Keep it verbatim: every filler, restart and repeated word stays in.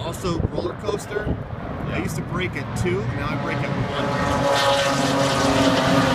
Also, roller coaster. Yeah. I used to brake at two, now I brake at one.